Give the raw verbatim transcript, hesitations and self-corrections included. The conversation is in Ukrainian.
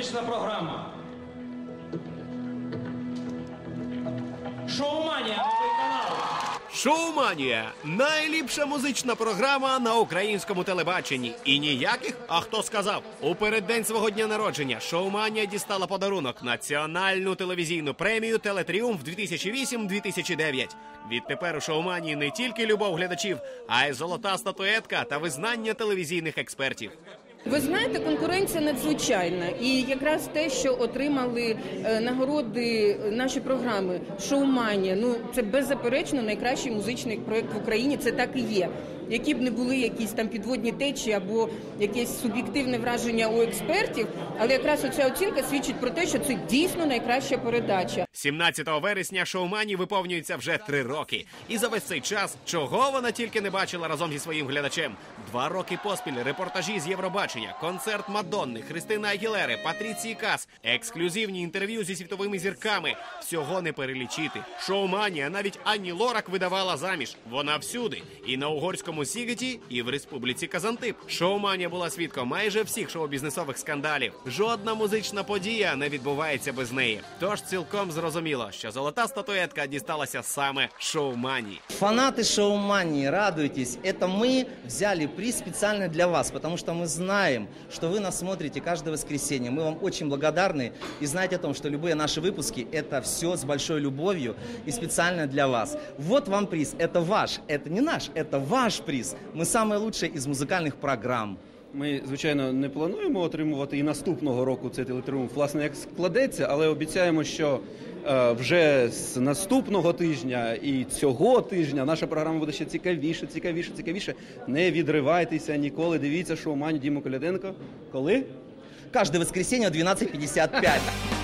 музична програма. Шоуманія, новий канал. Шоуманія – найліпша музична програма на українському телебаченні. І ніяких, а хто сказав? У переддень свого дня народження Шоуманія дістала подарунок – національну телевізійну премію «Телетріумф» дві тисячі вісім - дві тисячі дев'ять. Відтепер у Шоуманії не тільки любов глядачів, а й золота статуетка та визнання телевізійних експертів. Ви знаєте, конкуренція надзвичайна. І якраз те, що отримали е, нагороди наші програми «Шоуманія», ну, це беззаперечно найкращий музичний проєкт в Україні, це так і є. Які б не були якісь там підводні течії або якесь суб'єктивне враження у експертів, але якраз оця оцінка свідчить про те, що це дійсно найкраща передача. сімнадцятого вересня Шоуманії виповнюється вже три роки. І за весь цей час, чого вона тільки не бачила разом зі своїм глядачем. Два роки поспіль репортажі з Євробачення, концерт Мадонни, Христини Агілери, Патріції Кас, ексклюзивні інтерв'ю зі світовими зірками. Всього не перелічити. Шоуманія навіть Анні Лорак видавала заміж. Вона всюди. І на угорському Сігеті, і в Республіці Казантип. Шоуманія була свідком майже всіх шоу-бізнесових скандалів. Жодна музична подія не відбувається без неї. Тож цілком зрозуміло, що золота статуетка дісталася саме Шоуманії. Фанаты Шоумании, радуйтесь. Это мы взяли приз специально для вас, потому что мы знаем, что вы нас смотрите каждое воскресенье. Мы вам очень благодарны и знаете о том, что любые наши выпуски – это все с большой любовью и специально для вас. Вот вам приз. Это ваш, это не наш, это ваш приз. Ми самые лучшие із музикальних програм. Ми, звичайно, не плануємо отримувати і наступного року цей телетріумф, власне, як складеться, але обіцяємо, що е, вже з наступного тижня і цього тижня наша програма буде ще цікавіше, цікавіше, цікавіше. Не відривайтеся ніколи, дивіться «Шоуманію» Діму Коляденко. Коли? Каждое воскресенье в двенадцать пятьдесят пять.